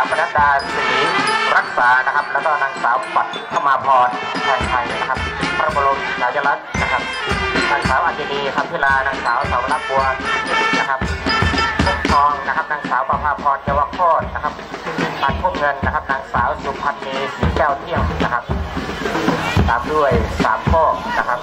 ปนัดดาศรีรักษานะครับแล้วก็นางสาวปัทมาพรแทนไทยนะครับพระบรมฉายาลักษณ์นะครับนางสาวอัญชลีคำพิลานางสาวสาวรักบัวนะครับพุกทองนะครับนางสาวประภาพรเยาวโคตรนะครับพันพวกเงินนะครับนางสาวสุพันธ์นีสีแก้วเที่ยงนะครับตามด้วย3 ข้อนะครับ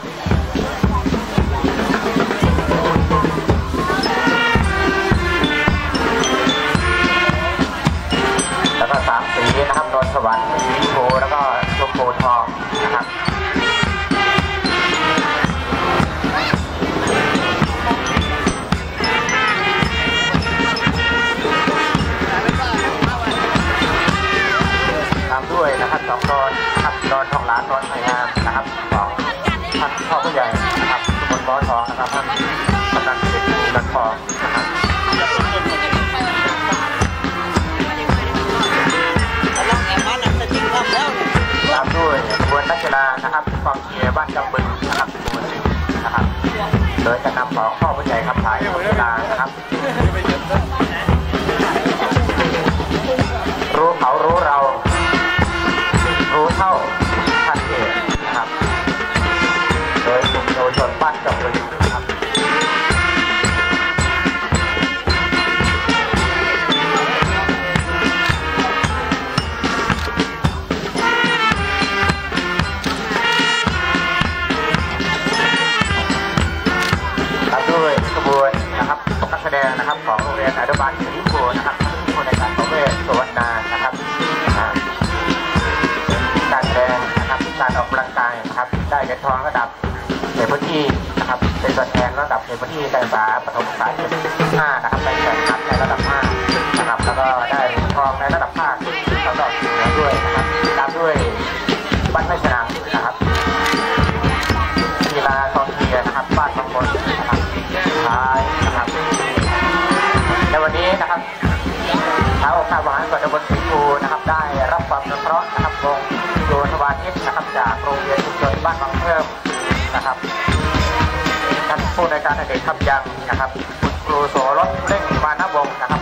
แล้วก็3 สีนะครับนนสวรรค์สีชมพูแล้วก็ชมพูทองนะครับตามด้วยนะครับ2 ดอนนะครับดอนทองหลางดอนไผ่งามนะครับของท่านพ่อผู้ใหญ่นะครับทุกคนบ้อทองนะครับท่านกำนันเด็กนันทองนะครับตามด้วยขบวนนักกีฬานะครับกองเชียร์บ้านจำบึงนะครับขบวนนะครับโดยจะนำของพ่อผู้ใหญ่ครับถ่ายนักกีฬานะครับรู้เขารู้เรารู้เท่าทันเหตุนะครับโดยกลุ่มเยาวชนบ้านจำบึงนะครับด้วยขบวนนะครับนักแสดงนะครับของโรงเรียนอนุบาลศรีโพนะครับทุกคนในการประเวศสวนนานะครับการแสดงนะครับการออกกำลังกายนะครับได้เหรียญทองระดับในพื้นที่นะครับเป็นตัวแทนระดับในพื้นที่การศึกษาประถมศึกษา5นะครับในแข่งขันในระดับ5นะครับแล้วก็ได้เหรียญทองในระดับภาคแล้วก็เหนือด้วยนะครับตามด้วยบ้านไม่สนามนะครับกีฬากองเชียร์นะครับบ้านบางคนนะครับท้ายนะครับในวันนี้นะครับชาวองค์การบริหารส่วนตำบลศรีภูนะครับได้รับความอนุเคราะห์นะครับวงโยธวาทิตนะครับจากโรงเรียนชุมชนบ้านบางเพิ่มนะครับท่านผู้ในการอเนกคำยังนะครับคุณครูโสรสเร่งมานวงศ์นะครับ